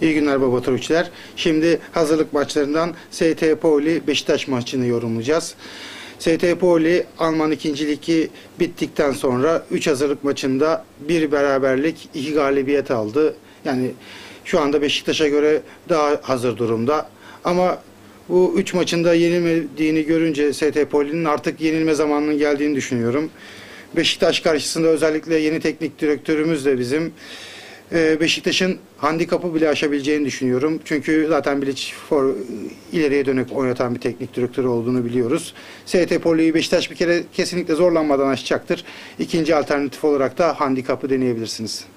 İyi günler baba turunçlar. Şimdi hazırlık maçlarından ST Poli Beşiktaş maçını yorumlayacağız. ST Poli Alman 2. Ligi bittikten sonra 3 hazırlık maçında 1 beraberlik 2 galibiyet aldı. Yani şu anda Beşiktaş'a göre daha hazır durumda. Ama bu 3 maçında yenilmediğini görünce ST Poli'nin artık yenilme zamanının geldiğini düşünüyorum. Beşiktaş karşısında özellikle yeni teknik direktörümüz de bizim Beşiktaş'ın handikapı bile aşabileceğini düşünüyorum. Çünkü zaten Bilic ileriye dönük oynatan bir teknik direktör olduğunu biliyoruz. ST Poli'yi Beşiktaş bir kere kesinlikle zorlanmadan aşacaktır. İkinci alternatif olarak da handikapı deneyebilirsiniz.